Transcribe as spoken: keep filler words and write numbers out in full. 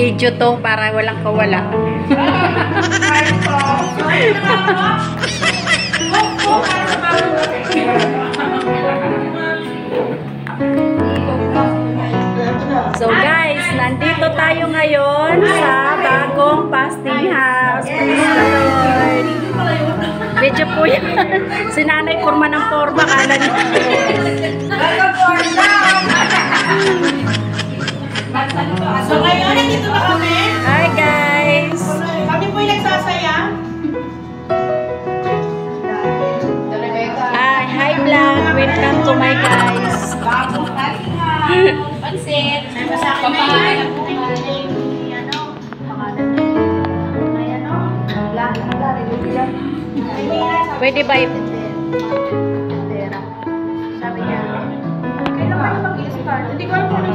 video to para walang kawala. So guys, nandito tayo ngayon sa bagong fasting house. Praise the Lord. Medyo po yan. Si nanay forma ng forma. Kala niya. So ngayon, nandito na kami. Hi guys. Kami po yung nagsasaya. Hi, hi vlog. Welcome to my guys. Pansit. Papay. Pwede ba yung... Sabi niya, kailan pa mag-i-start? Hindi ko alam kung ano